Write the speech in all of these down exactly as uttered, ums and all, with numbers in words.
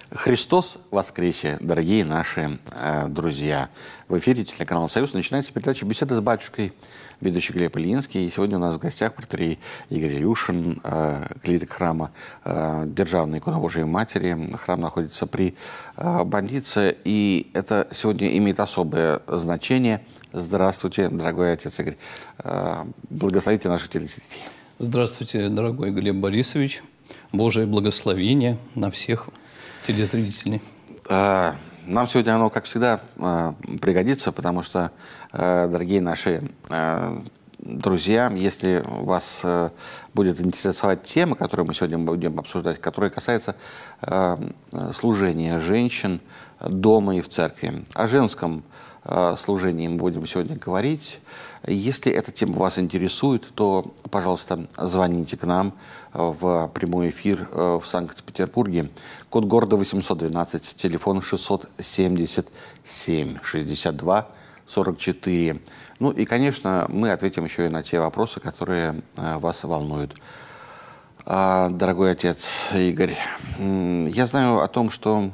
Христос воскресе, дорогие наши э, друзья. В эфире телеканала «Союз» начинается передача «Беседа с батюшкой», ведущий Глеб Ильинский. И сегодня у нас в гостях протоиерей Игорь Илюшин, э, клирик храма э, Державной иконы Божией Матери. Храм находится при э, больнице, и это сегодня имеет особое значение. Здравствуйте, дорогой отец Игорь. Э, благословите наших телезрителей. Здравствуйте, дорогой Глеб Борисович. Божие благословение на всех телезрителей. Нам сегодня оно, как всегда, пригодится, потому что, дорогие наши друзья, если вас будет интересовать тема, которую мы сегодня будем обсуждать, которая касается служения женщин дома и в церкви, о женском служении мы будем сегодня говорить. Если эта тема вас интересует, то, пожалуйста, звоните к нам в прямой эфир в Санкт-Петербурге. Код города восемьсот двенадцать, телефон шестьсот семьдесят семь шестьдесят два сорок четыре. Ну и, конечно, мы ответим еще и на те вопросы, которые вас волнуют. Дорогой отец Игорь, я знаю о том, что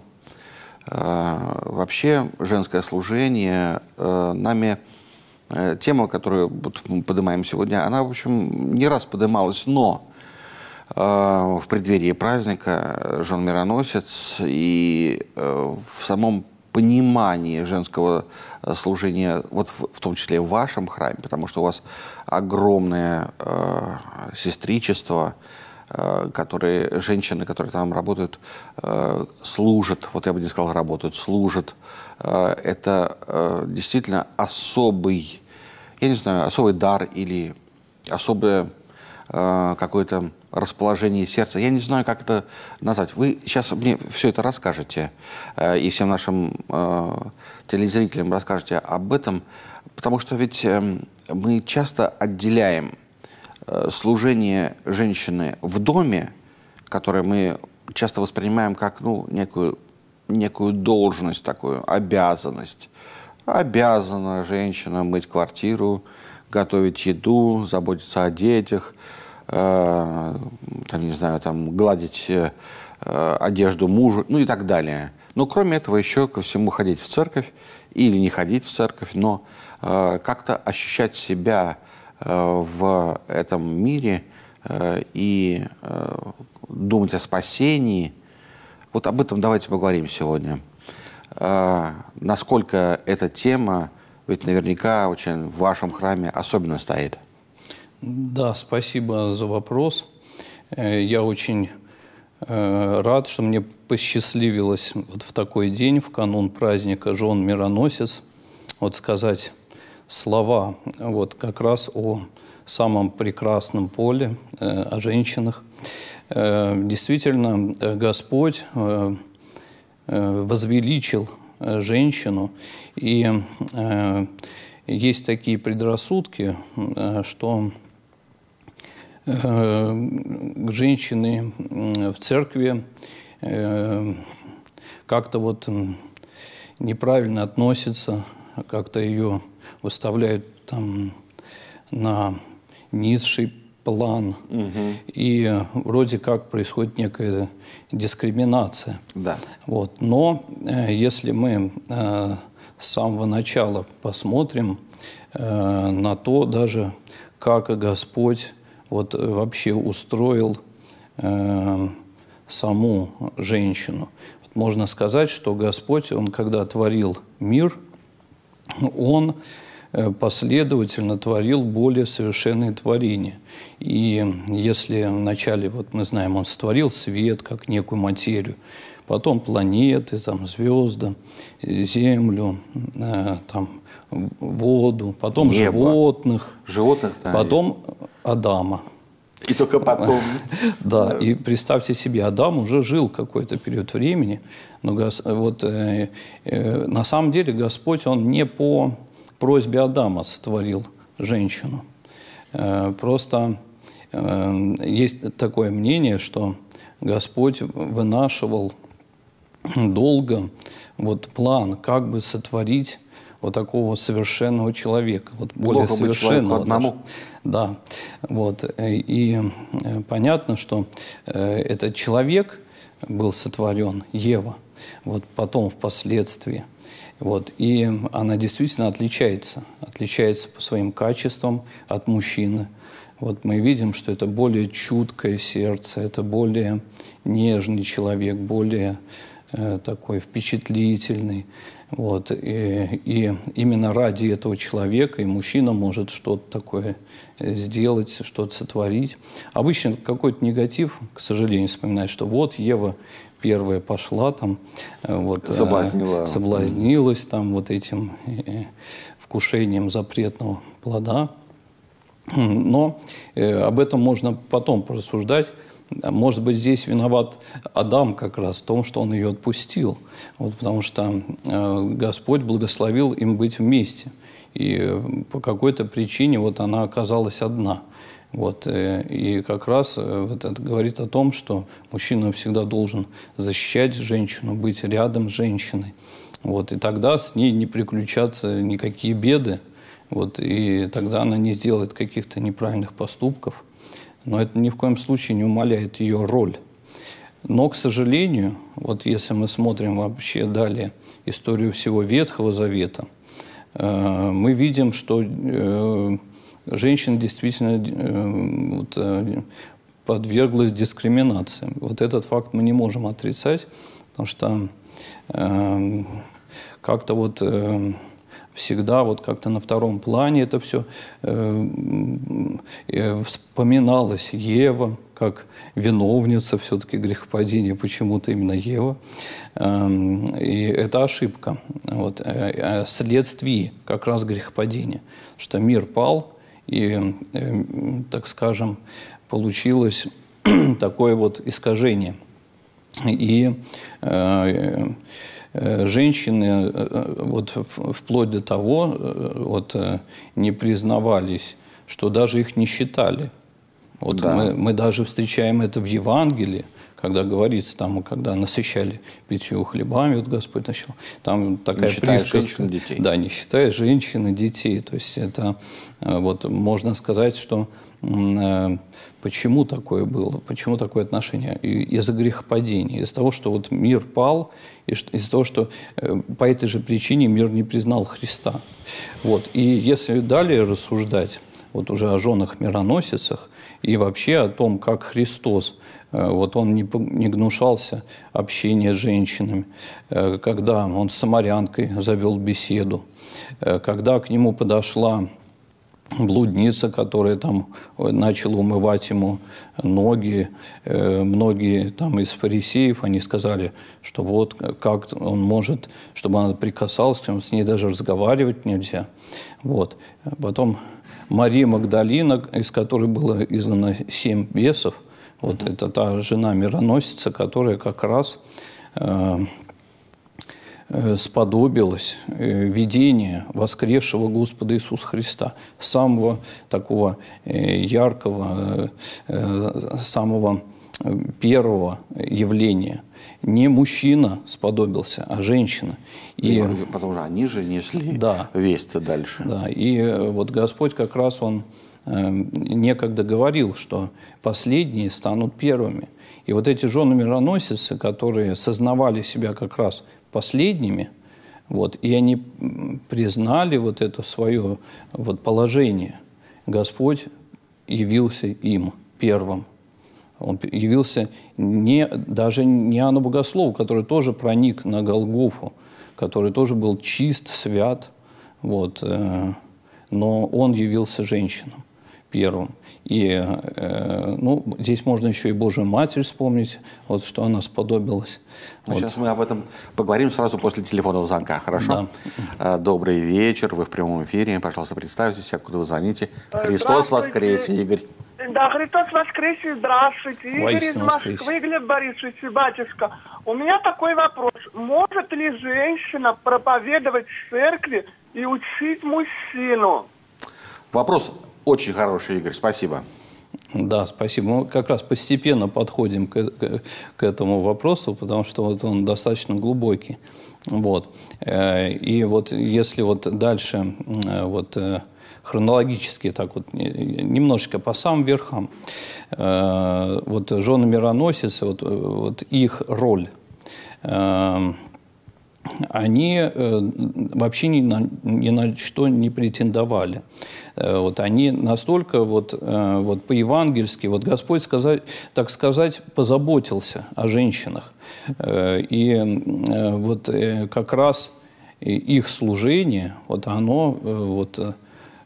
вообще женское служение нами, тема, которую мы поднимаем сегодня, она, в общем, не раз поднималась, но в преддверии праздника Жен Мироносец и в самом понимании женского служения, вот в, в том числе в вашем храме, потому что у вас огромное э, сестричество, э, которые, женщины, которые там работают, э, служат, вот я бы не сказал работают, служат. Э, это э, действительно особый, я не знаю, особый дар или особое э, какое-то расположение сердца. Я не знаю, как это назвать. Вы сейчас мне все это расскажете, э, и всем нашим э, телезрителям расскажете об этом, потому что ведь э, мы часто отделяем э, служение женщины в доме, которое мы часто воспринимаем как ну, некую, некую должность, такую обязанность. Обязана женщина мыть квартиру, готовить еду, заботиться о детях, там, не знаю, там, гладить э, одежду мужа, ну и так далее. Но кроме этого еще ко всему ходить в церковь или не ходить в церковь, но э, как-то ощущать себя э, в этом мире э, и э, думать о спасении. Вот об этом давайте поговорим сегодня. Э, насколько эта тема, ведь наверняка очень в вашем храме особенно стоит. Да, спасибо за вопрос. Я очень э, рад, что мне посчастливилось вот в такой день, в канун праздника Жен Мироносец, вот сказать слова вот как раз о самом прекрасном поле, э, о женщинах. Э, действительно, Господь э, э, возвеличил женщину, и э, есть такие предрассудки, э, что к женщине в церкви как-то вот неправильно относятся, как-то ее выставляют там на низший план. Угу. И вроде как происходит некая дискриминация. Да. Вот. Но если мы с самого начала посмотрим на то даже, как Господь вот вообще устроил э, саму женщину. Вот можно сказать, что Господь, Он когда творил мир, Он э, последовательно творил более совершенные творения. И если вначале, вот мы знаем, Он сотворил свет как некую материю, потом планеты, там, звезды, землю, э, там, воду, потом Небо. животных, животных да, потом Адама. И только потом. Да, и представьте себе, Адам уже жил какой-то период времени, но вот, э, э, на самом деле Господь, Он не по просьбе Адама сотворил женщину. Э, просто э, есть такое мнение, что Господь вынашивал долго вот, план, как бы сотворить вот такого совершенного человека, вот более Плохо совершенного. Быть одному. Да, вот. И понятно, что этот человек был сотворен, Ева, вот потом впоследствии. Вот, и она действительно отличается, отличается по своим качествам от мужчины. Вот мы видим, что это более чуткое сердце, это более нежный человек, более э, такой впечатлительный. Вот, и, и именно ради этого человека и мужчина может что-то такое сделать, что-то сотворить. Обычно какой-то негатив, к сожалению, вспоминает, что вот Ева первая пошла там, вот, Соблазнила. соблазнилась там вот этим вкушением запретного плода. Но э, об этом можно потом порассуждать. Может быть, здесь виноват Адам как раз в том, что он ее отпустил. Вот, потому что э, Господь благословил им быть вместе. И по какой-то причине вот она оказалась одна. Вот, э, и как раз э, вот это говорит о том, что мужчина всегда должен защищать женщину, быть рядом с женщиной. Вот, и тогда с ней не приключатся никакие беды. Вот, и тогда она не сделает каких-то неправильных поступков. Но это ни в коем случае не умаляет ее роль. Но, к сожалению, вот если мы смотрим вообще далее историю всего Ветхого Завета, э, мы видим, что э, женщина действительно э, вот, э, подверглась дискриминации. Вот этот факт мы не можем отрицать, потому что э, как-то вот... Э, всегда вот как-то на втором плане это все э, э, вспоминалось. Ева как виновница все-таки грехопадения, почему-то именно Ева. Э, и это ошибка. Вот, э, следствие как раз грехопадения. Что мир пал, и, э, так скажем, получилось такое вот искажение. И э, женщины вот, вплоть до того вот, не признавались, что даже их не считали. Вот да. мы, мы даже встречаем это в Евангелии, когда говорится, там, когда насыщали пятью хлебами, вот Господь начал, там такая не считая присказка. Женщин, детей. Да, не считая женщин и детей. То есть это, вот, можно сказать, что почему такое было, почему такое отношение? Из-за грехопадения, из-за того, что вот мир пал, из-за того, что по этой же причине мир не признал Христа. Вот. И если далее рассуждать вот уже о женах-мироносицах и вообще о том, как Христос, вот он не, не гнушался общения с женщинами, когда он с самарянкой завел беседу, когда к нему подошла блудница, которая там начала умывать ему ноги. Многие там из фарисеев, они сказали, что вот как он может, чтобы она прикасалась к нему, с ней даже разговаривать нельзя. Вот. Потом Мария Магдалина, из которой было изгнано семь бесов, вот mm-hmm. это та жена-мироносица, которая как раз э, э, сподобилась э, видения воскресшего Господа Иисуса Христа, самого такого э, яркого, э, самого первого явления. Не мужчина сподобился, а женщина. И, и потому что они же несли да, весть дальше. Да, и вот Господь как раз Он э, некогда говорил, что последние станут первыми. И вот эти жены-мироносицы, которые сознавали себя как раз последними, вот, и они признали вот это свое вот положение, Господь явился им первым. Он явился не, даже не Иоанну Богослову, который тоже проник на Голгофу, который тоже был чист, свят, вот, э, но он явился женщинам первым. И э, ну, здесь можно еще и Божию Матерь вспомнить, вот, что она сподобилась. Ну, вот. Сейчас мы об этом поговорим сразу после телефонного звонка, хорошо? Да. Добрый вечер, вы в прямом эфире, пожалуйста, представьтесь, откуда вы звоните. Христос воскресе, Игорь. Да, Христос воскресе, здравствуйте. Игорь из Москвы, Глеб Борисович, батюшка. У меня такой вопрос. Может ли женщина проповедовать в церкви и учить мужчину? Вопрос очень хороший, Игорь, спасибо. Да, спасибо. Мы как раз постепенно подходим к, к, к этому вопросу, потому что вот он достаточно глубокий. Вот. И вот если вот дальше вот хронологически так вот, немножечко по самым верхам. Вот жены мироносицы, вот, вот их роль, они вообще ни на, ни на что не претендовали. Вот они настолько вот, вот по-евангельски, вот Господь, сказать, так сказать, позаботился о женщинах. И вот как раз их служение, вот оно вот,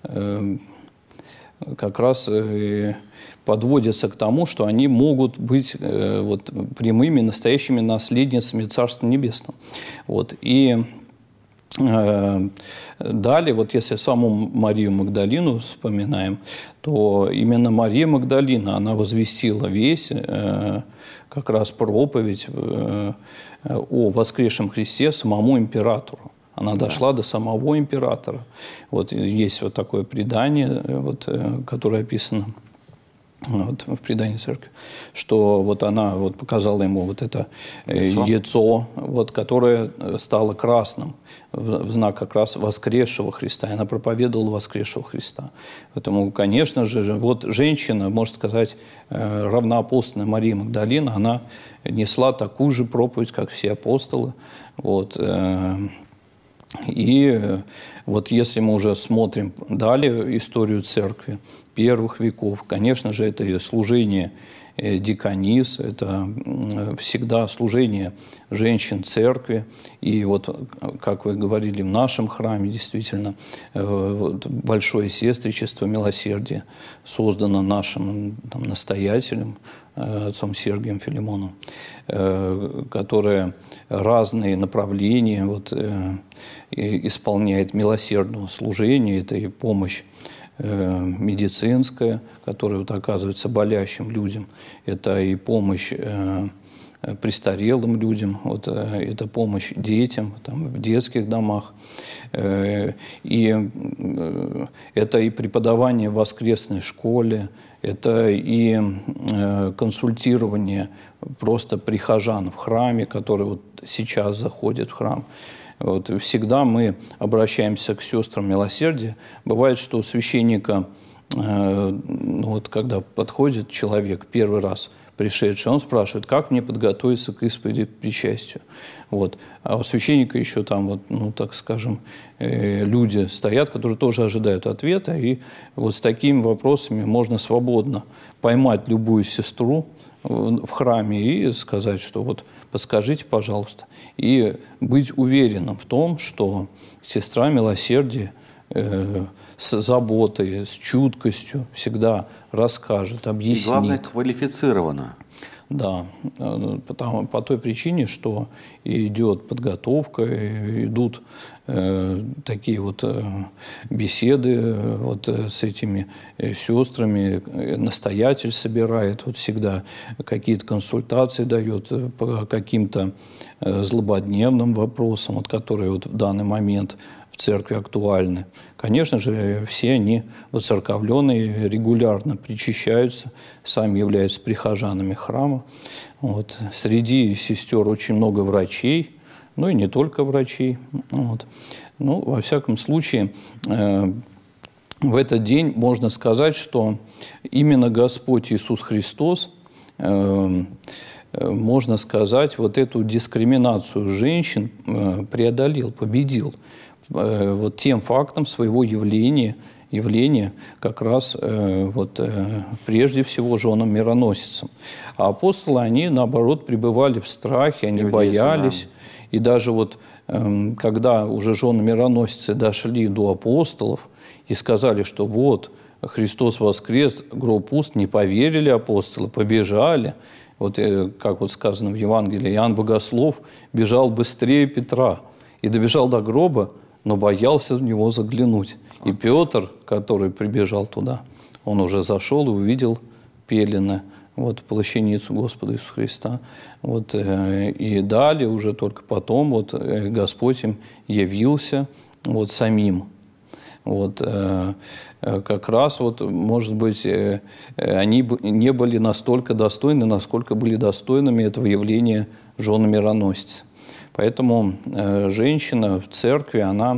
как раз подводится к тому, что они могут быть э, вот, прямыми, настоящими наследницами Царства Небесного. Вот. И э, далее, вот если саму Марию Магдалину вспоминаем, то именно Мария Магдалина, она возвестила весть, э, как раз проповедь э, о воскресшем Христе самому императору. Она дошла до самого императора. Вот есть вот такое предание, вот, э, которое описано вот, в предании церкви, что вот она вот показала ему вот это яйцо, яйцо вот, которое стало красным в, в знак как раз воскресшего Христа. И она проповедовала воскресшего Христа. Поэтому, конечно же, вот женщина, можно сказать, равноапостольная Мария Магдалина, она несла такую же проповедь, как все апостолы. Вот. И вот если мы уже смотрим далее историю церкви первых веков, конечно же, это служение диконис, это всегда служение женщин церкви. И вот, как вы говорили, в нашем храме действительно большое сестричество милосердия создано нашим там, настоятелем, отцом Сергием Филимоном, которое разные направления вот, исполняет милосердного служения. Это и помощь медицинская, которая вот, оказывается болящим людям. Это и помощь престарелым людям, вот, это помощь детям там, в детских домах. И это и преподавание в воскресной школе, это и консультирование просто прихожан в храме, которые вот сейчас заходят в храм. Вот, всегда мы обращаемся к сестрам милосердия. Бывает, что у священника, э, вот, когда подходит человек первый раз пришедший, он спрашивает, как мне подготовиться к исповеди к причастию. Вот. А у священника еще там, вот, ну, так скажем, э, люди стоят, которые тоже ожидают ответа. И вот с такими вопросами можно свободно поймать любую сестру в, в храме и сказать, что вот подскажите, пожалуйста. И быть уверенным в том, что сестра милосердия э, с заботой, с чуткостью всегда расскажет, объяснит. И главное, квалифицирована. Да, потому, по той причине, что идет подготовка, идут э, такие вот э, беседы вот, э, с этими э, сестрами, настоятель собирает вот всегда какие-то консультации дает по каким-то э, злободневным вопросам, вот, которые вот в данный момент в церкви актуальны. Конечно же, все они воцерковленные, регулярно причащаются, сами являются прихожанами храма. Вот. Среди сестер очень много врачей, ну и не только врачей. Вот. Ну, во всяком случае, э, в этот день можно сказать, что именно Господь Иисус Христос, э, можно сказать, вот эту дискриминацию женщин э, преодолел, победил. Вот тем фактом своего явления, явления как раз э, вот, э, прежде всего женам-мироносицам. А апостолы, они, наоборот, пребывали в страхе, они Иудейцы, боялись. Да. И даже вот, э, когда уже жены-мироносицы дошли до апостолов и сказали, что вот, Христос воскрес, гроб пуст, не поверили апостолы, побежали. Вот, э, как вот сказано в Евангелии, Иоанн Богослов бежал быстрее Петра и добежал до гроба, но боялся в него заглянуть. И Петр, который прибежал туда, он уже зашел и увидел пелены, вот, плащаницу Господа Иисуса Христа. Вот, э, и далее уже только потом вот, э, Господь им явился вот, самим. Вот, э, как раз, вот, может быть, э, они не были настолько достойны, насколько были достойными этого явления жены мироносицы. Поэтому э, женщина в церкви, она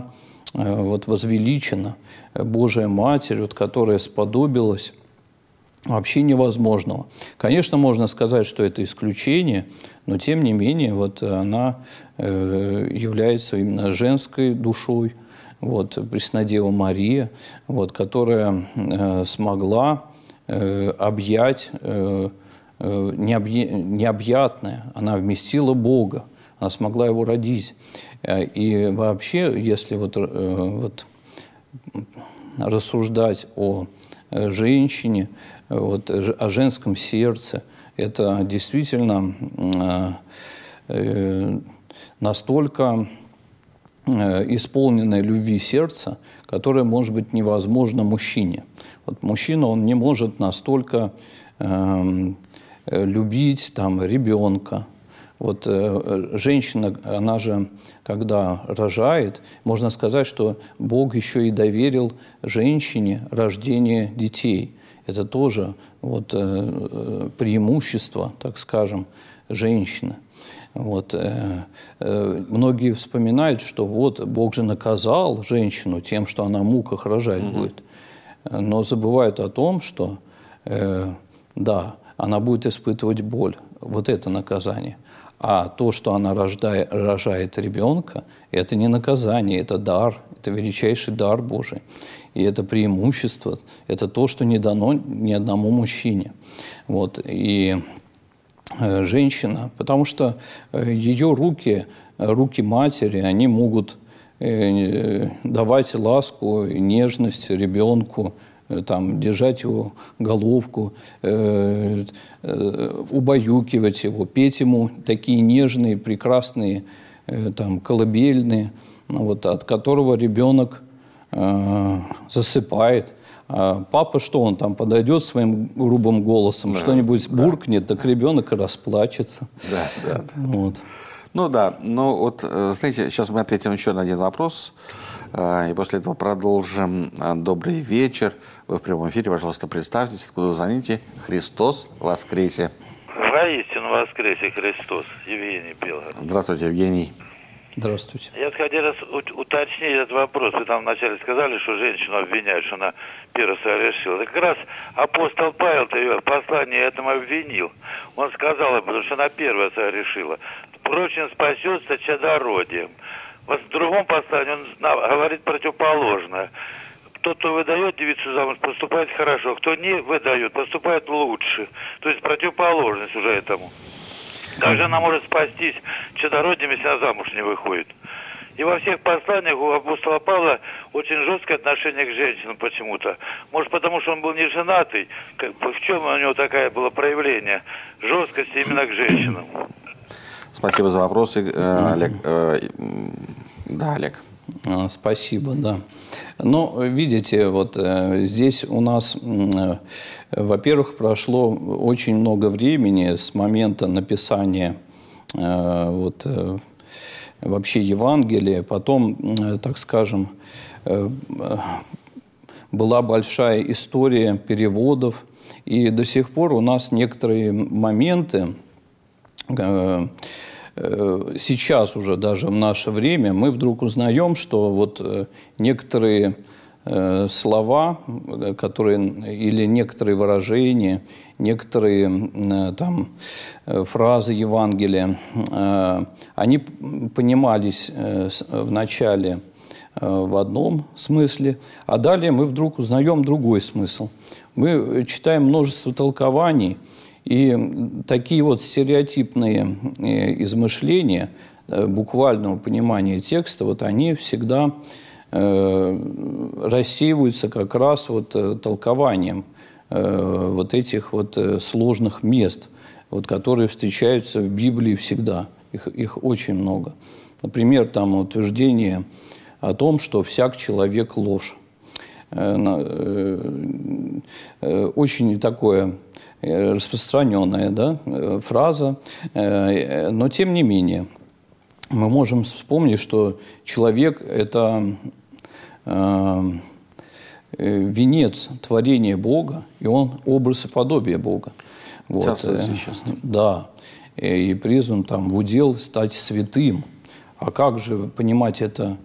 вот возвеличена Божия Матерь, вот, которая сподобилась вообще невозможного. Конечно, можно сказать, что это исключение, но тем не менее вот она э, является именно женской душой, вот, Преснодева Мария, вот, которая э, смогла э, объять э, э, необъ... необъятное, она вместила Бога, она смогла его родить. И вообще, если вот, э, вот рассуждать о женщине, вот, о женском сердце, это действительно э, настолько исполненное любви сердца, которое может быть невозможно мужчине. Вот мужчина, он не может настолько э, любить там, ребенка. Вот э, женщина, она же, когда рожает, можно сказать, что Бог еще и доверил женщине рождение детей. Это тоже вот, э, преимущество, так скажем, женщины. Вот, э, э, многие вспоминают, что вот Бог же наказал женщину тем, что она в муках рожать mm-hmm. будет. Но забывают о том, что э, да, она будет испытывать боль. Вот это наказание. А то, что она рождает, рожает ребенка, это не наказание, это дар, это величайший дар Божий. И это преимущество, это то, что не дано ни одному мужчине. Вот, и э, женщина, потому что э, ее руки, руки матери, они могут э, давать ласку, нежность ребенку, там, держать его головку, э, э, убаюкивать его, петь ему такие нежные, прекрасные, э, там, колыбельные, вот, от которого ребенок э, засыпает. А папа что, он там подойдет своим грубым голосом, да, что-нибудь да. буркнет, так ребенок и расплачется. Да, да, да. Вот. Ну да, ну вот, знаете, сейчас мы ответим еще на один вопрос, и после этого продолжим. Добрый вечер, вы в прямом эфире, пожалуйста, представьтесь, откуда вы звоните. Христос воскресе. Воистину воскресе Христос. Евгений Белгород. Здравствуйте, Евгений. Здравствуйте. Я хотел раз уточнить этот вопрос. Вы там вначале сказали, что женщину обвиняют, что она первая согрешила. Так как раз апостол Павел-то ее в послании этому обвинил. Он сказал, потому что она первая согрешила. Впрочем, спасется чадородием. Вот в другом послании он говорит противоположное. Тот, кто выдает девицу замуж, поступает хорошо. Кто не выдает, поступает лучше. То есть противоположность уже этому. Как же она может спастись чадородием, если она замуж не выходит? И во всех посланиях у апостола Павла очень жесткое отношение к женщинам почему-то. Может, потому что он был не женатый? В чем у него такое было проявление жесткости именно к женщинам? Спасибо за вопросы, Олег. Да, Олег. Спасибо, да. Но, видите, вот здесь у нас, во-первых, прошло очень много времени с момента написания вот, вообще Евангелия. Потом, так скажем, была большая история переводов. И до сих пор у нас некоторые моменты, сейчас уже даже в наше время мы вдруг узнаем, что вот некоторые слова, которые, или некоторые выражения, некоторые там фразы Евангелия, они понимались вначале в одном смысле, а далее мы вдруг узнаем другой смысл. Мы читаем множество толкований, и такие вот стереотипные измышления буквального понимания текста, вот они всегда рассеиваются как раз вот толкованием вот этих вот сложных мест, вот, которые встречаются в Библии всегда. Их, их очень много. Например, там утверждение о том, что всяк человек ложь. Очень такое распространенная, да, фраза, но тем не менее мы можем вспомнить, что человек – это венец творения Бога, и он образ и подобие Бога. Вот. Царство священство. Да, и призван там в удел стать святым. А как же понимать это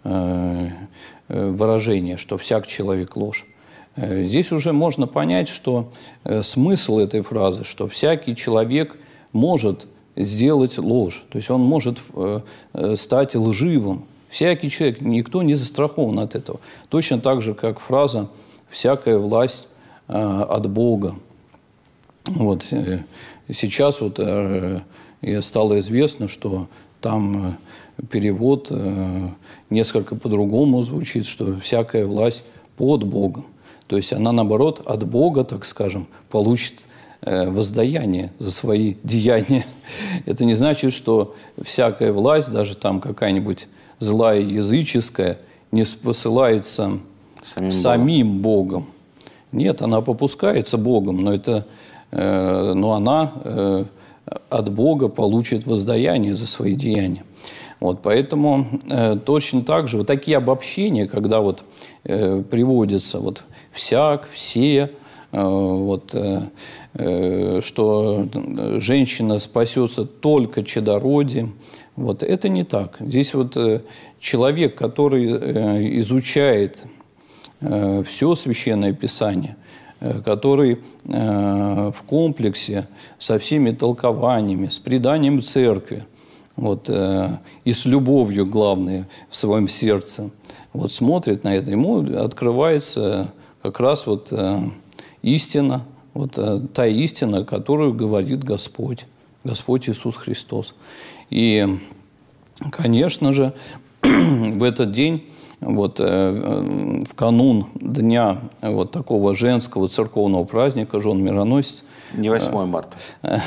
выражение, что всяк человек ложь. Здесь уже можно понять, что смысл этой фразы, что всякий человек может сделать ложь, то есть он может стать лживым. Всякий человек, никто не застрахован от этого. Точно так же, как фраза «всякая власть от Бога». Вот. Сейчас вот стало известно, что там перевод несколько по-другому звучит, что всякая власть под Богом. То есть она, наоборот, от Бога, так скажем, получит воздаяние за свои деяния. Это не значит, что всякая власть, даже там какая-нибудь злая языческая, не посылается самим, самим Богом. Богом. Нет, она попускается Богом, но, это, э, но она э, от Бога получит воздаяние за свои деяния. Вот, поэтому э, точно так же вот такие обобщения, когда вот, э, приводятся вот, всяк, все, э, вот, э, э, что женщина спасется только чадородием, вот, это не так. Здесь вот э, человек, который э, изучает э, все Священное Писание, э, который э, в комплексе со всеми толкованиями, с преданием церкви, вот, э, и с любовью, главное, в своем сердце, вот, смотрит на это, ему открывается как раз вот, э, истина, вот, э, та истина, которую говорит Господь, Господь Иисус Христос. И, конечно же, в этот день, вот, э, в канун дня вот такого женского церковного праздника, жен мироносец. Не восьмое марта.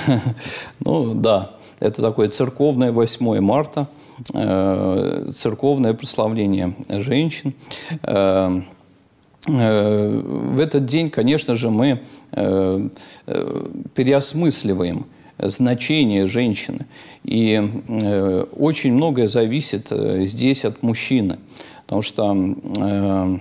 Ну, да. Это такое церковное восьмое марта, э, церковное прославление женщин. Э, э, в этот день, конечно же, мы э, э, переосмысливаем значение женщины. И э, очень многое зависит э, здесь от мужчины. Потому что э,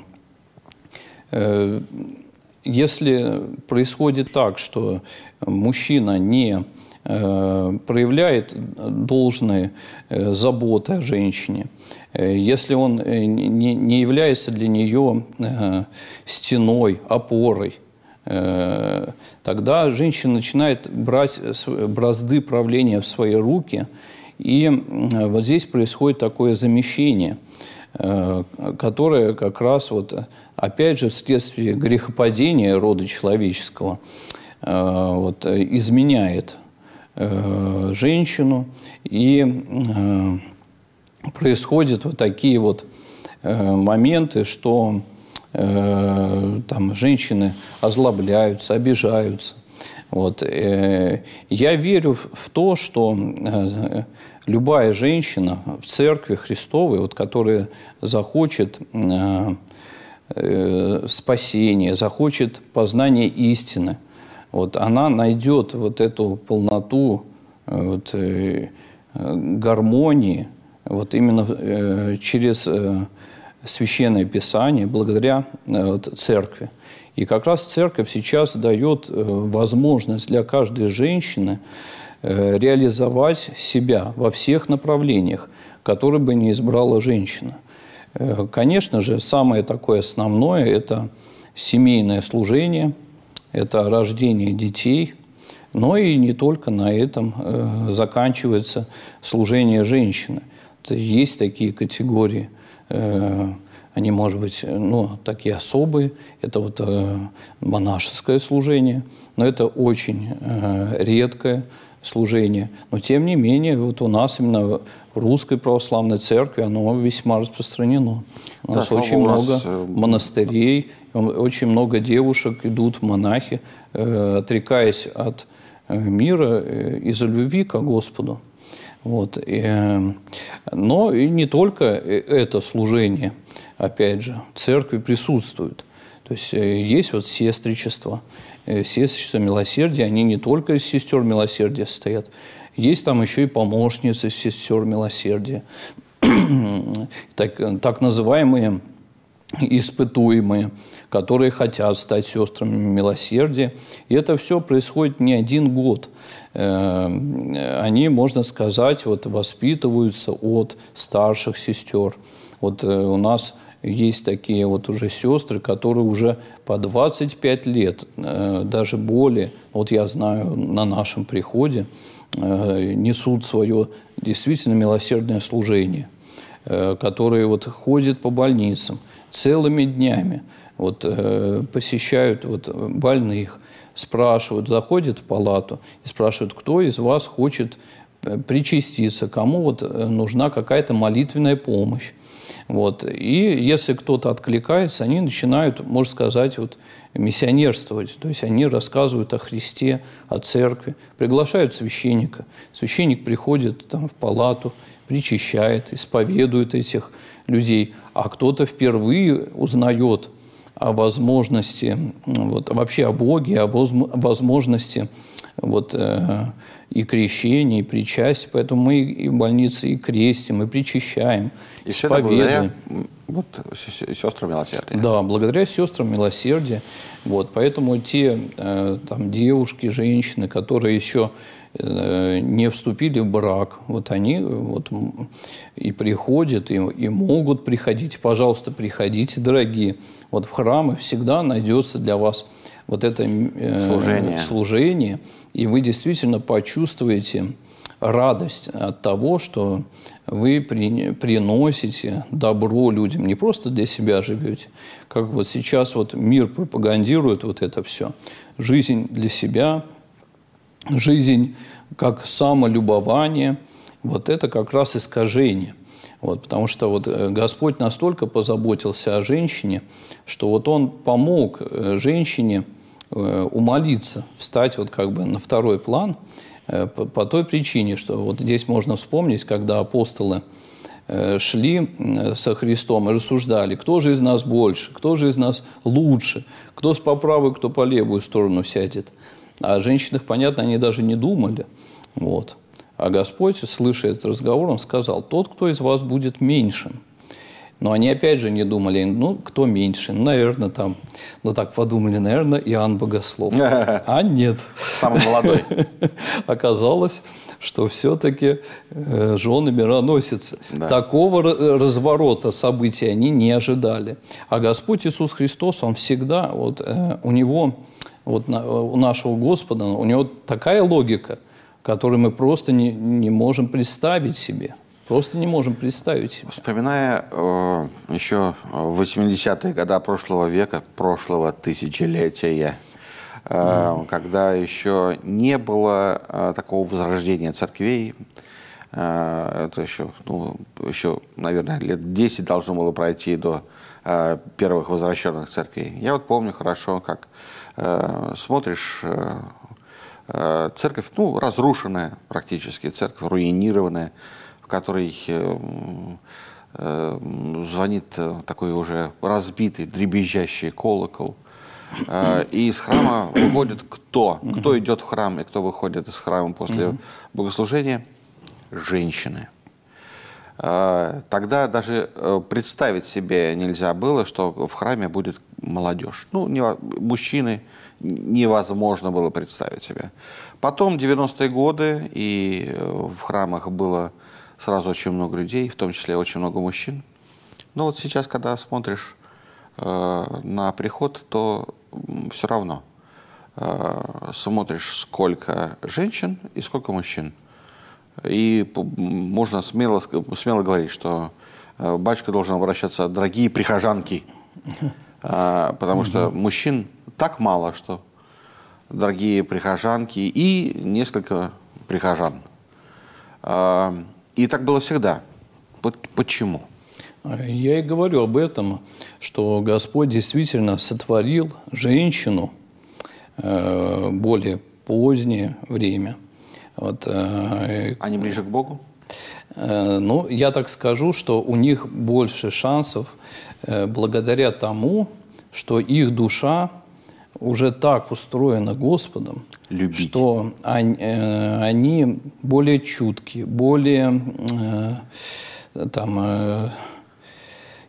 э, если происходит так, что мужчина не э, проявляет должные э, заботы о женщине, э, если он не, не является для нее э, стеной, опорой, тогда женщина начинает брать бразды правления в свои руки, и вот здесь происходит такое замещение, которое как раз, вот, опять же, вследствие грехопадения рода человеческого вот, изменяет женщину, и происходят вот такие вот моменты, что там женщины озлобляются, обижаются. Вот. Я верю в то, что любая женщина в церкви Христовой, вот, которая захочет спасения, захочет познания истины, вот, она найдет вот эту полноту вот, гармонии вот, именно через Священное Писание, благодаря вот, церкви. И как раз церковь сейчас дает возможность для каждой женщины реализовать себя во всех направлениях, которые бы не избрала женщина. Конечно же, самое такое основное – это семейное служение, это рождение детей, но и не только на этом заканчивается служение женщины. Есть такие категории. Они, может быть, ну, такие особые. Это вот э, монашеское служение, но это очень э, редкое служение. Но, тем не менее, вот у нас именно в Русской Православной Церкви оно весьма распространено. У нас да, очень много нас... монастырей, очень много девушек идут в монахи, э, отрекаясь от мира э, из-за любви к Господу. Вот. И, но и не только это служение, опять же, в церкви присутствует. То есть есть вот сестричество, сестричество милосердия, они не только из сестер милосердия состоят, есть там еще и помощницы сестер милосердия, так, так называемые испытуемые, которые хотят стать сестрами милосердия. И это все происходит не один год. Они, можно сказать, вот, воспитываются от старших сестер. Вот у нас есть такие вот уже сестры, которые уже по двадцать пять лет, даже более, вот я знаю, на нашем приходе, несут свое действительно милосердное служение, которые вот ходят по больницам целыми днями, вот, посещают вот больных, спрашивают, заходят в палату и спрашивают, кто из вас хочет причаститься, кому вот нужна какая-то молитвенная помощь. Вот. И если кто-то откликается, они начинают, можно сказать, вот, миссионерствовать. То есть они рассказывают о Христе, о церкви, приглашают священника. Священник приходит там, в палату, причащает, исповедует этих людей. А кто-то впервые узнает о возможности, вот, вообще о Боге, о возможности вот, э, и крещения, и причастия. Поэтому мы и в больнице и крестим, и причащаем, и исповедуем. Вот, сестрам милосердия. Да, благодаря сестрам милосердия. Вот, поэтому те э, там, девушки, женщины, которые еще э, не вступили в брак, вот они вот, и приходят, и, и могут приходить. Пожалуйста, приходите, дорогие. Вот в храмы всегда найдется для вас вот это э, служение. служение, и вы действительно почувствуете радость от того, что вы при, приносите добро людям, не просто для себя живете, как вот сейчас вот мир пропагандирует вот это все. Жизнь для себя, жизнь как самолюбование, вот это как раз искажение. Вот, потому что вот Господь настолько позаботился о женщине, что вот Он помог женщине умолиться, встать вот как бы на второй план, по, по той причине, что вот здесь можно вспомнить, когда апостолы шли со Христом и рассуждали, кто же из нас больше, кто же из нас лучше, кто с по правую, кто по левую сторону сядет. А о женщинах, понятно, они даже не думали. Вот. А Господь, слыша этот разговор, Он сказал, тот, кто из вас будет меньшим. Но они опять же не думали, ну, кто меньше? Наверное, там, ну, так подумали, наверное, Иоанн Богослов. А нет. Самый молодой. Оказалось, что все-таки жены мироносицы. Да. Такого разворота событий они не ожидали. А Господь Иисус Христос, Он всегда, вот, у Него, вот, у нашего Господа, у Него такая логика, которую мы просто не, не можем представить себе. Просто не можем представить себе. Вспоминая э, еще восьмидесятые годы прошлого века, прошлого тысячелетия, э, mm. когда еще не было э, такого возрождения церквей, э, это еще, ну, еще, наверное, лет десять должно было пройти до э, первых возвращенных церквей. Я вот помню хорошо, как э, смотришь... Э, церковь, ну, разрушенная практически, церковь руинированная, в которой э, э, звонит такой уже разбитый, дребезжащий колокол. Э, и из храма выходит кто? Кто идет в храм и кто выходит из храма после богослужения? Женщины. Э, тогда даже представить себе нельзя было, что в храме будет молодежь. Ну, не, мужчины невозможно было представить себе. Потом девяностые годы, и в храмах было сразу очень много людей, в том числе очень много мужчин. Но вот сейчас, когда смотришь э, на приход, то все равно э, смотришь, сколько женщин и сколько мужчин. И можно смело, смело говорить, что э, батюшка должен обращаться, дорогие прихожанки, э, потому что мужчин так мало, что дорогие прихожанки и несколько прихожан. И так было всегда. Почему? Я и говорю об этом, что Господь действительно сотворил женщину в более позднее время. Вот, Они ближе к Богу? Ну, я так скажу, что у них больше шансов благодаря тому, что их душа уже так устроена Господом, любить, что они, э, они более чуткие, более э, там, э,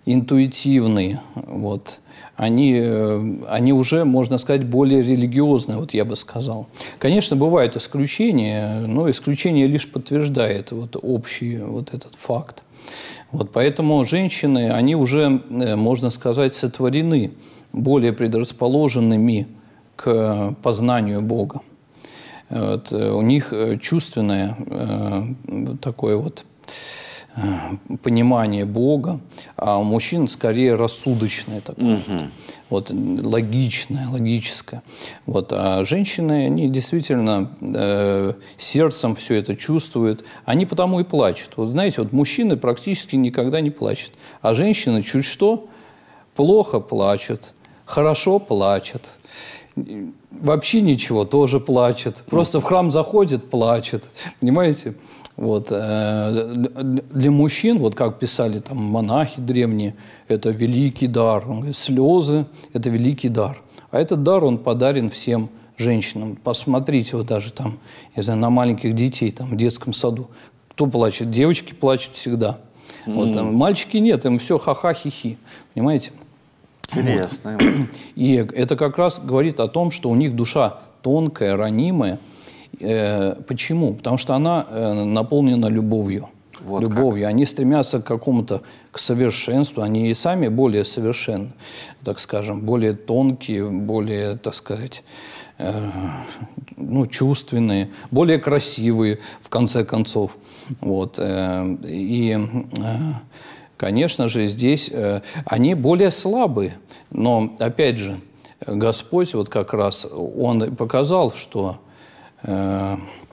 интуитивные, вот, они, они уже, можно сказать, более религиозные, вот я бы сказал. Конечно, бывают исключения, но исключение лишь подтверждает вот общий вот этот факт. Вот, поэтому женщины, они уже, можно сказать, сотворены более предрасположенными к познанию Бога. Вот, у них чувственное такое вот понимание Бога, а у мужчин скорее рассудочное такое, угу. вот, логичное, логическое. Вот, а женщины, они действительно э, сердцем все это чувствуют, они потому и плачут. Вот знаете, вот мужчины практически никогда не плачут, а женщины чуть что плохо плачут, хорошо плачут. Вообще ничего, тоже плачет. Просто в храм заходит, плачет. Понимаете? Вот. Для мужчин, вот как писали там монахи древние, это великий дар. Он говорит, слезы – это великий дар. А этот дар, он подарен всем женщинам. Посмотрите вот даже там, я знаю, на маленьких детей там, в детском саду. Кто плачет? Девочки плачут всегда. Mm. Вот, там, мальчики нет, им все ха-ха-хи-хи. Понимаете? Интересно. Вот. И это как раз говорит о том, что у них душа тонкая, ранимая. Э, почему? Потому что она э, наполнена любовью. Вот любовью. Как. Они стремятся к какому-то, к совершенству. Они и сами более совершенны, так скажем, более тонкие, более, так сказать, э, ну, чувственные, более красивые, в конце концов. Вот. Э, и... Э, Конечно же, здесь э, они более слабые. Но, опять же, Господь вот как раз, Он показал, что, э,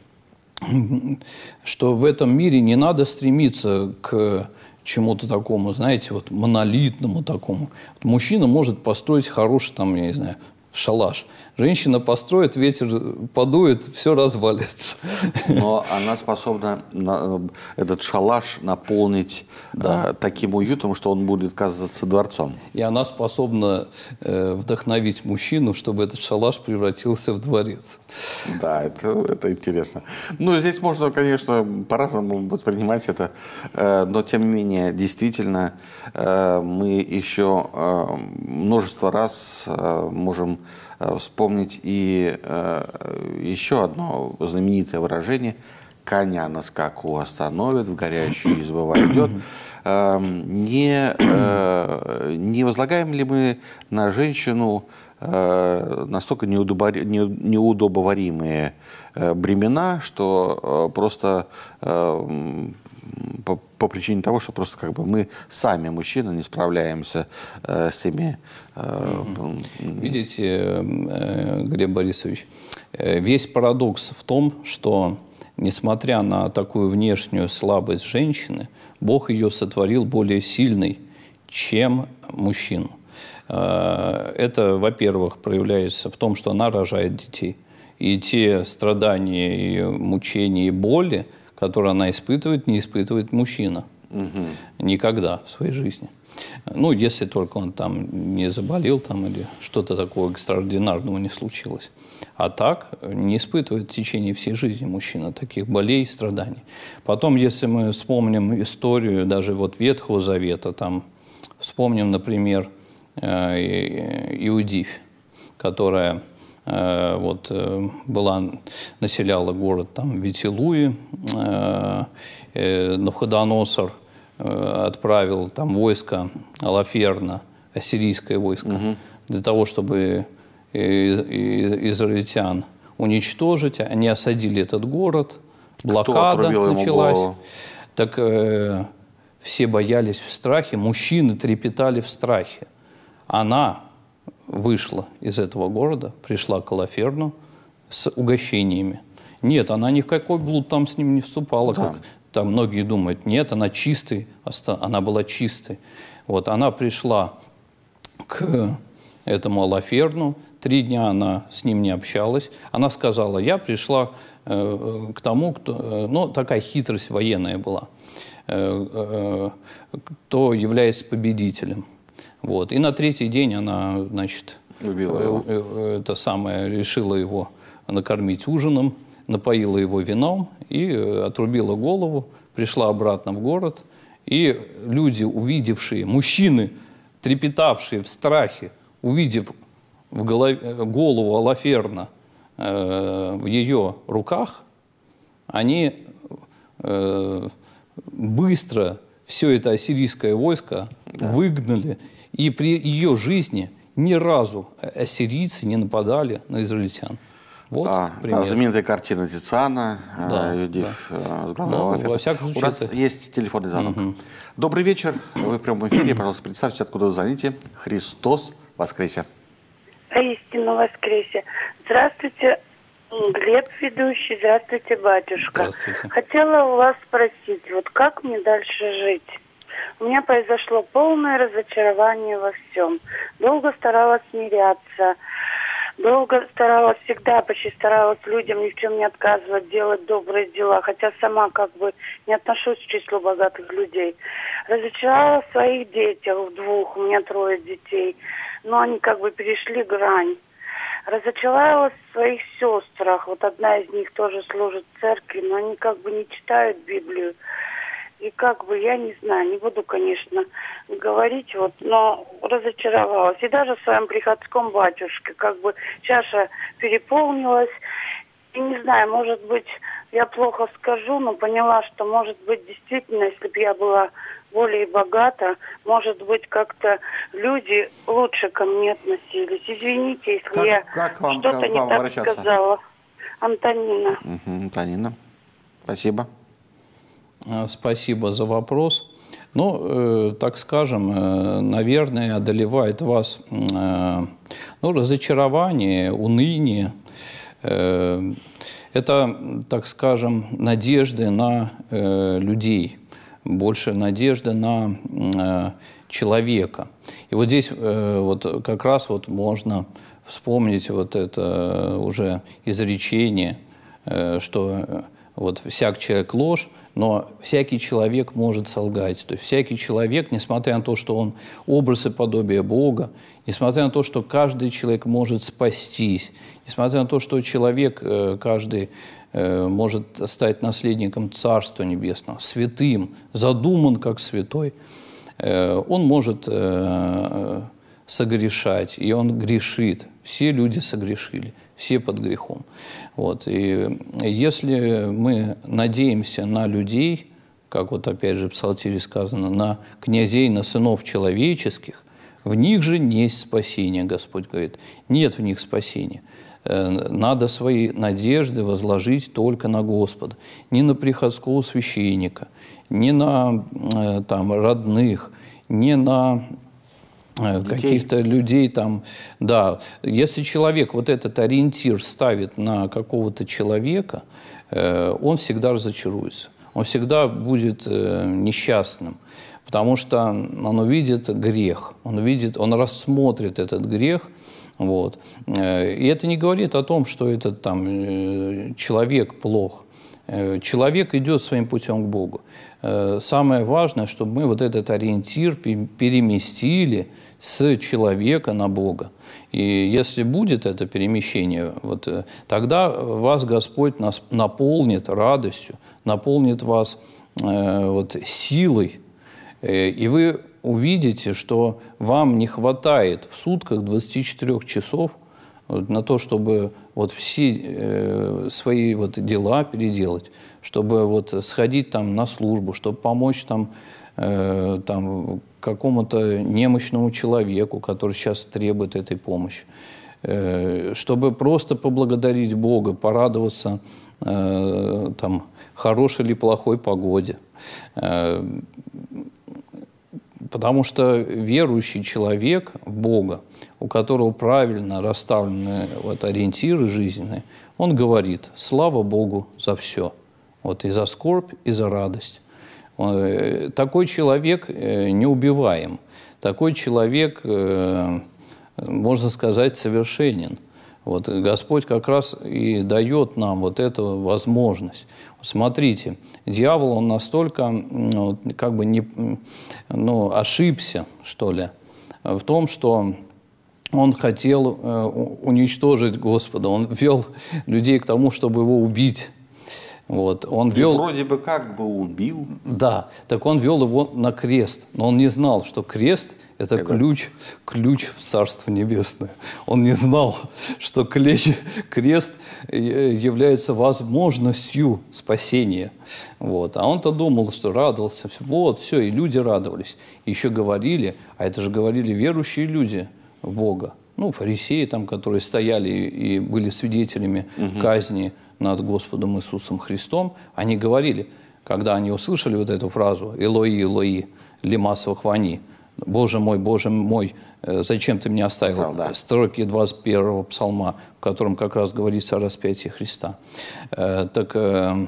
что в этом мире не надо стремиться к чему-то такому, знаете, вот монолитному такому. Вот мужчина может построить хороший, там, я не знаю, шалаш. Женщина построит, ветер подует, все развалится. Но она способна на, этот шалаш наполнить да. э, таким уютом, что он будет казаться дворцом. И она способна э, вдохновить мужчину, чтобы этот шалаш превратился в дворец. Да, это, это интересно. Ну, здесь можно, конечно, по-разному воспринимать это, э, но, тем не менее, действительно, э, мы еще э, множество раз э, можем вспомнить и э, еще одно знаменитое выражение: «Коня на скаку остановит, в горящую избу войдет». Э, не, э, не возлагаем ли мы на женщину э, настолько неудобори, не, неудобоваримые э, бремена, что э, просто э, по, по причине того, что просто как бы мы сами, мужчины, не справляемся э, с теми... Э, Видите, э, Глеб Борисович, э, весь парадокс в том, что, несмотря на такую внешнюю слабость женщины, Бог ее сотворил более сильной, чем мужчину. Э, это, во-первых, проявляется в том, что она рожает детей. И те страдания, и мучения, и боли, которые она испытывает, не испытывает мужчина. Угу. Никогда в своей жизни. Ну, если только он там не заболел, там, или что-то такого экстраординарного не случилось. А так не испытывает в течение всей жизни мужчина таких болей и страданий. Потом, если мы вспомним историю даже вот Ветхого Завета, там, вспомним, например, Иудивь, которая... Вот, была, населяла город там, Витилуи, Навуходоносор отправил там войско Алаферна, ассирийское войско, угу. для того, чтобы израильтян уничтожить. Они осадили этот город, блокада началась. Так э, все боялись в страхе, мужчины трепетали в страхе. Она вышла из этого города, пришла к Алаферну с угощениями. Нет, она ни в какой блуд там с ним не вступала, да. как там многие думают. Нет, она чистой, она была чистой. Вот, она пришла к этому Алаферну, три дня она с ним не общалась. Она сказала, я пришла э, к тому, кто... Э, ну, такая хитрость военная была. Э, э, кто является победителем. Вот. И на третий день она, значит, э, это самое, решила его накормить ужином, напоила его вином и отрубила голову, пришла обратно в город И люди, увидевшие, мужчины, трепетавшие в страхе, увидев в голове, голову Алаферна э, в ее руках, они э, быстро все это ассирийское войско да. выгнали. И при ее жизни ни разу ассирийцы не нападали на израильтян. Вот а, да, знаменитая картина Тициана, да, Юдив, да. Ну, во всяком случае, у нас это... есть телефонный звонок. Угу. Добрый вечер, вы в прямом эфире, пожалуйста, представьте, откуда вы звоните. Христос воскресе. Истинно воскресе. Здравствуйте, Глеб, ведущий, здравствуйте, батюшка. Здравствуйте. Хотела у вас спросить, вот как мне дальше жить? У меня произошло полное разочарование во всем. Долго старалась смиряться. Долго старалась, всегда почти старалась людям ни в чем не отказывать, делать добрые дела, хотя сама как бы не отношусь к числу богатых людей. Разочаровалась в своих детях, в двух, у меня трое детей, но они как бы перешли грань. Разочаровалась в своих сестрах, вот одна из них тоже служит в церкви, но они как бы не читают Библию. И как бы, я не знаю, не буду, конечно, говорить, вот, но разочаровалась. И даже в своем приходском батюшке, как бы, чаша переполнилась. И не знаю, может быть, я плохо скажу, но поняла, что, может быть, действительно, если бы я была более богата, может быть, как-то люди лучше ко мне относились. Извините, если как, я что-то не так обращаться? сказала. Антонина. Угу, Антонина, спасибо. Спасибо за вопрос. Ну, э, так скажем, э, наверное, одолевает вас э, ну, разочарование, уныние. Э, это, так скажем, надежды на э, людей, больше надежды на э, человека. И вот здесь э, вот как раз вот можно вспомнить вот это уже изречение, э, что вот всяк человек ложь, но всякий человек может солгать. То есть всякий человек, несмотря на то, что он образ и подобие Бога, несмотря на то, что каждый человек может спастись, несмотря на то, что человек, каждый может стать наследником Царства Небесного, святым, задуман как святой, он может согрешать, и он грешит. Все люди согрешили, все под грехом. Вот. И если мы надеемся на людей, как вот опять же в Псалтире сказано, на князей, на сынов человеческих, в них же есть спасение, Господь говорит. Нет в них спасения. Надо свои надежды возложить только на Господа. Не на приходского священника, не на там, родных, не на каких-то людей там, да. Если человек вот этот ориентир ставит на какого-то человека, э, он всегда разочаруется, он всегда будет э, несчастным, потому что он увидит грех, он увидит, он рассмотрит этот грех, вот. Э, и это не говорит о том, что этот там э, человек плох. Э, человек идет своим путем к Богу. Э, самое важное, чтобы мы вот этот ориентир переместили с человека на Бога. И если будет это перемещение, вот, тогда вас Господь нас наполнит радостью, наполнит вас э, вот, силой, э, и вы увидите, что вам не хватает в сутках двадцати четырёх часов вот, на то, чтобы вот, все э, свои вот, дела переделать, чтобы вот, сходить там, на службу, чтобы помочь там, э, там, какому-то немощному человеку, который сейчас требует этой помощи, чтобы просто поблагодарить Бога, порадоваться там, хорошей или плохой погоде. Потому что верующий человек в Бога, у которого правильно расставлены вот, ориентиры жизненные, он говорит: слава Богу за все, вот, и за скорбь, и за радость. Такой человек неубиваем, такой человек, можно сказать, совершенен. Вот Господь как раз и дает нам вот эту возможность. Смотрите, дьявол, он настолько ну, как бы не, ну, ошибся, что ли, в том, что он хотел уничтожить Господа, он вел людей к тому, чтобы его убить. Вот, он И вел... вроде бы как бы убил. Да, так он вел его на крест, но он не знал, что крест – это, это... ключ, ключ в Царство Небесное. Он не знал, что крест является возможностью спасения. Вот. А он-то думал, что радовался. Вот, все, и люди радовались. Еще говорили, а это же говорили верующие люди в Бога. Ну, фарисеи, там, которые стояли и были свидетелями угу. казни над Господом Иисусом Христом, они говорили, когда они услышали вот эту фразу «Элои, Элои, лема савахвани», «Боже мой, Боже мой, зачем ты меня оставил?» Стал, да. Строки двадцать первого псалма, в котором как раз говорится о распятии Христа. Э, так э,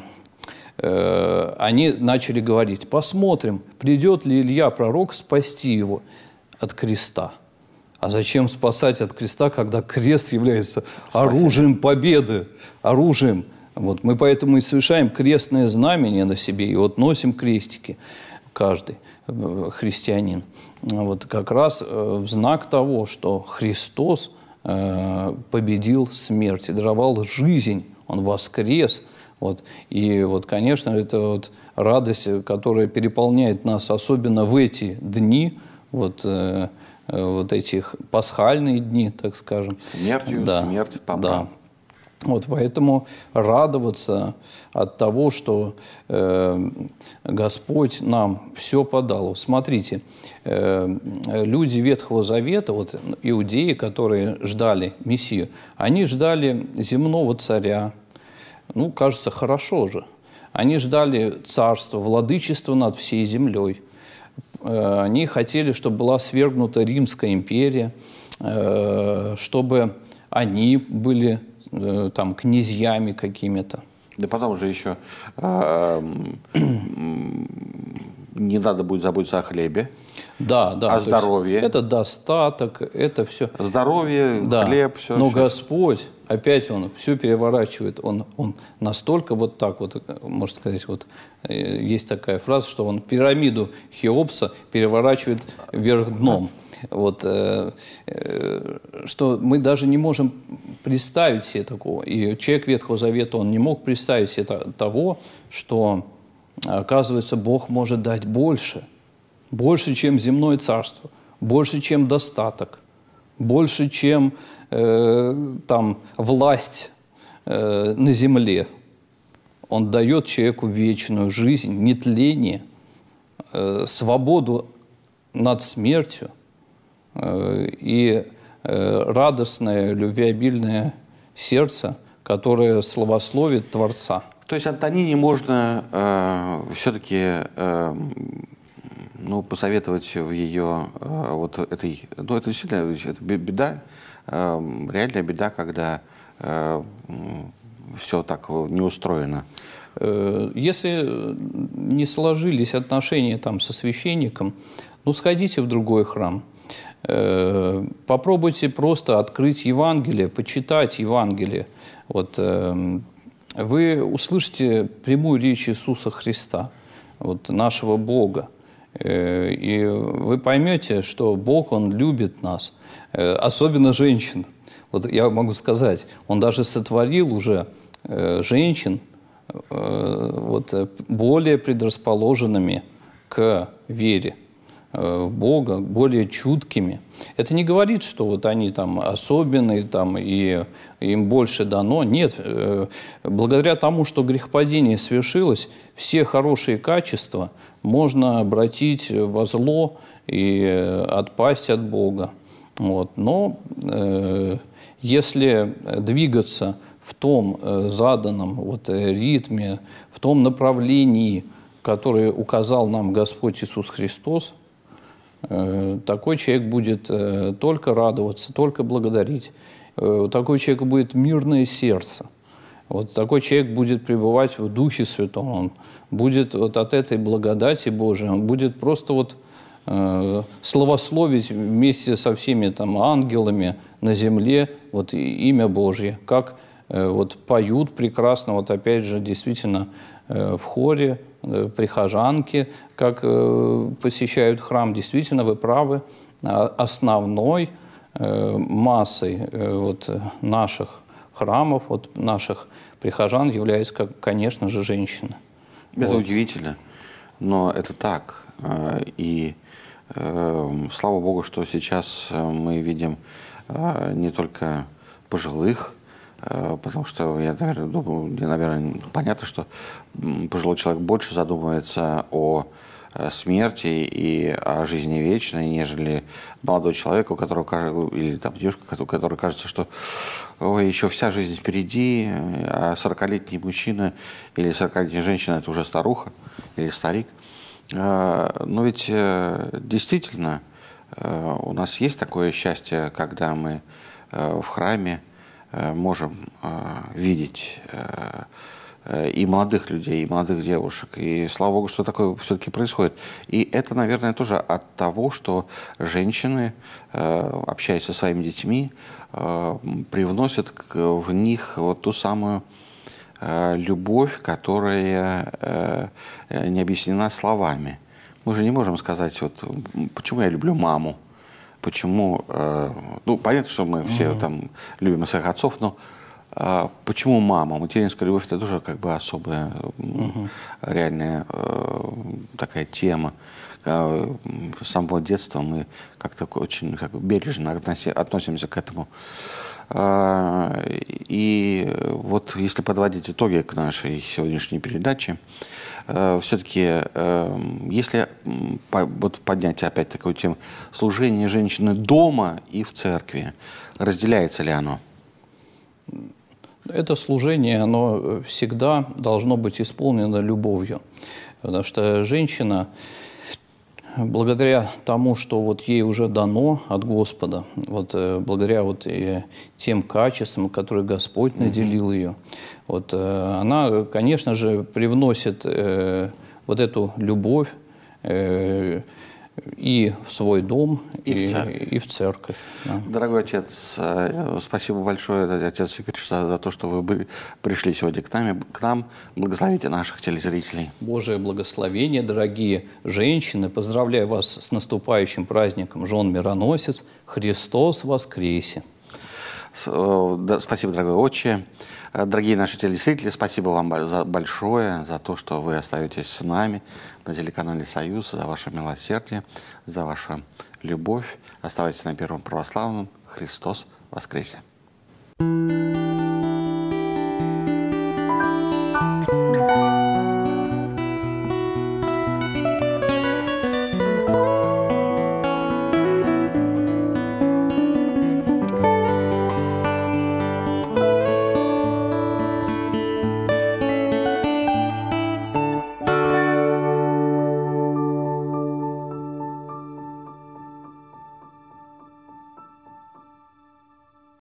э, они начали говорить, посмотрим, придет ли Илья, пророк, спасти его от креста. А зачем спасать от креста, когда крест является оружием победы, оружием? Вот мы поэтому и совершаем крестное знамение на себе, и вот носим крестики каждый христианин. Вот как раз в знак того, что Христос победил смерть и даровал жизнь, Он воскрес. Вот. И вот, конечно, это вот радость, которая переполняет нас, особенно в эти дни, вот, вот этих пасхальные дни, так скажем. Смертью, да, смерть попал. Да. Вот, поэтому радоваться от того, что э, Господь нам все подал. Смотрите, э, люди Ветхого Завета, вот иудеи, которые ждали Мессию, они ждали земного царя. Ну, кажется, хорошо же. Они ждали царства, владычества над всей землей. Они хотели, чтобы была свергнута Римская империя, чтобы они были там князьями какими-то. Да потом же еще э, не надо будет заботиться о хлебе, да, да, о здоровье. Это достаток, это все. Здоровье, да. Хлеб, все. Но все. Господь, опять Он все переворачивает. Он, он настолько вот так вот, можно сказать, вот есть такая фраза, что Он пирамиду Хеопса переворачивает вверх дном. Вот, э, э, что мы даже не можем представить себе такого. И человек Ветхого Завета, он не мог представить себе того, что, оказывается, Бог может дать больше. Больше, чем земное царство. Больше, чем достаток. Больше, чем э, там, власть э, на земле. Он дает человеку вечную жизнь, нетление, э, свободу над смертью. И радостное, любвеобильное сердце, которое славословит Творца. То есть Антонине можно э, все-таки э, ну, посоветовать в ее э, вот этой, ну это действительно это беда, э, реальная беда, когда э, все так не устроено. Если не сложились отношения там со священником, ну сходите в другой храм. Попробуйте просто открыть Евангелие, почитать Евангелие. Вот, вы услышите прямую речь Иисуса Христа, вот, нашего Бога. И вы поймете, что Бог, Он любит нас, особенно женщин. Вот я могу сказать, Он даже сотворил уже женщин вот, более предрасположенными к вере в Бога, более чуткими. Это не говорит, что вот они там особенные, там, и им больше дано. Нет, благодаря тому, что грехопадение свершилось, все хорошие качества можно обратить во зло и отпасть от Бога. Вот. Но э, если двигаться в том заданном вот, ритме, в том направлении, которое указал нам Господь Иисус Христос, такой человек будет только радоваться, только благодарить. У такого человека будет мирное сердце. Вот такой человек будет пребывать в Духе Святом. Он будет вот от этой благодати Божией, он будет просто вот э, славословить вместе со всеми там ангелами на земле вот имя Божье, как э, вот поют прекрасно, вот опять же действительно э, в хоре, прихожанки, как э, посещают храм. Действительно, вы правы, основной э, массой э, вот, наших храмов, вот наших прихожан, являются, конечно же, женщины. Это вот. удивительно, но это так. И э, слава Богу, что сейчас мы видим э, не только пожилых, э, потому что я, наверное, думаю, наверное, понятно, что пожилой человек больше задумывается о смерти и о жизни вечной, нежели молодой человек, у которого, или там девушка, у которой кажется, что ой, еще вся жизнь впереди, а сорокалетний мужчина или сорокалетняя женщина – это уже старуха или старик. Но ведь действительно у нас есть такое счастье, когда мы в храме можем видеть и молодых людей, и молодых девушек. И слава Богу, что такое все-таки происходит. И это, наверное, тоже от того, что женщины, общаясь со своими детьми, привносят в них вот ту самую любовь, которая не объяснена словами. Мы же не можем сказать, вот, почему я люблю маму, почему... Ну, понятно, что мы все mm-hmm. там любим своих отцов, но почему мама? Материнская любовь – это тоже как бы особая, uh-huh. реальная э, такая тема. С самого детства мы как-то очень как бы бережно относи, относимся к этому. А, и вот если подводить итоги к нашей сегодняшней передаче, э, все-таки, э, если по, вот поднять опять такую тему, служение женщины дома и в церкви, разделяется ли оно? Это служение, оно всегда должно быть исполнено любовью. Потому что женщина, благодаря тому, что вот ей уже дано от Господа, вот, благодаря вот тем качествам, которые Господь наделил ее, вот, она, конечно же, привносит э, вот эту любовь э, и в свой дом, и, и, в, церковь. и в церковь. Да. Дорогой отец, спасибо большое, отец Игорь, за, за то, что вы были, пришли сегодня к нам, к нам. Благословите наших телезрителей. Божие благословение, дорогие женщины. Поздравляю вас с наступающим праздником Жен Мироносец. Христос воскресе! Спасибо, дорогой отче. Дорогие наши телезрители, спасибо вам большое за то, что вы остаетесь с нами на телеканале «Союз», за ваше милосердие, за вашу любовь. Оставайтесь на Первом Православном. Христос воскресе!